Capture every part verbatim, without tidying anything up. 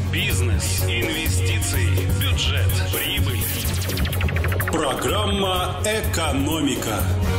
Бизнес, инвестиции, бюджет, прибыль. Программа «Экономика».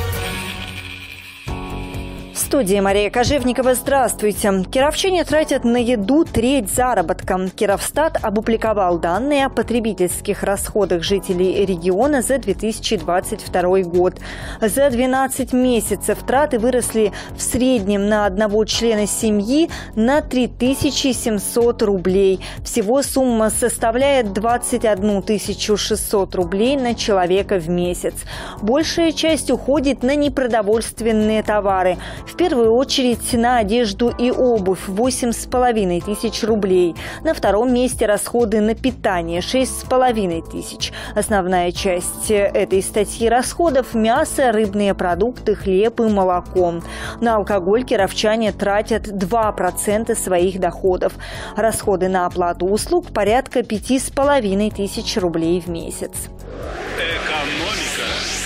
В студии Мария Кожевникова. Здравствуйте. Кировчане тратят на еду треть заработка. Кировстат опубликовал данные о потребительских расходах жителей региона за две тысячи двадцать второй год. За двенадцать месяцев траты выросли в среднем на одного члена семьи на три тысячи семьсот рублей. Всего сумма составляет двадцать одну тысячу шестьсот рублей на человека в месяц. Большая часть уходит на непродовольственные товары. В первую очередь на одежду и обувь – восемь с половиной тысяч рублей. На втором месте расходы на питание – шесть с половиной тысяч. Основная часть этой статьи расходов – мясо, рыбные продукты, хлеб и молоко. На алкоголь кировчане тратят два процента своих доходов. Расходы на оплату услуг – порядка пяти с половиной тысяч рублей в месяц. Экономика.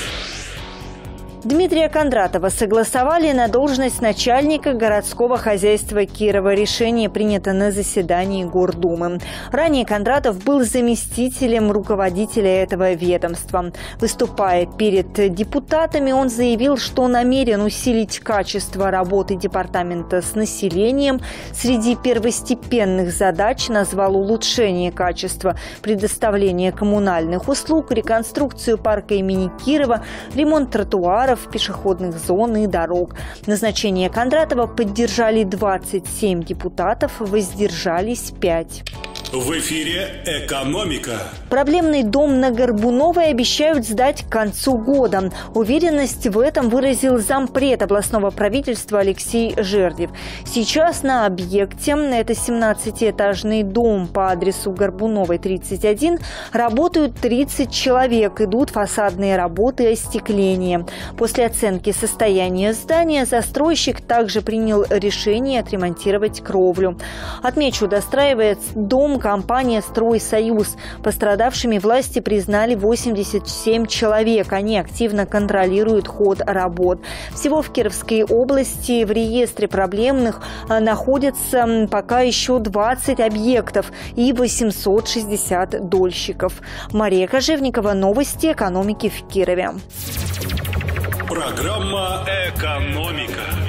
Дмитрия Кондратова согласовали на должность начальника городского хозяйства Кирова. Решение принято на заседании Гордумы. Ранее Кондратов был заместителем руководителя этого ведомства. Выступая перед депутатами, он заявил, что намерен усилить качество работы департамента с населением. Среди первостепенных задач назвал улучшение качества предоставления коммунальных услуг, реконструкцию парка имени Кирова, ремонт тротуаров, пешеходных зон и дорог. Назначение Кондратова поддержали двадцать семь депутатов, воздержались пять. В эфире «Экономика». Проблемный дом на Горбуновой обещают сдать к концу года. Уверенность в этом выразил зампред областного правительства Алексей Жердев. Сейчас на объекте, это семнадцатиэтажный дом по адресу Горбуновой, тридцать один, работают тридцать человек. Идут фасадные работы и остекление. После оценки состояния здания застройщик также принял решение отремонтировать кровлю. Отмечу, достраивает дом компания «Стройсоюз». Пострадавшими власти признали восемьдесят семь человек. Они активно контролируют ход работ. Всего в Кировской области в реестре проблемных находятся пока еще двадцать объектов и восемьсот шестьдесят дольщиков. Мария Кожевникова. Новости экономики в Кирове. Программа «Экономика».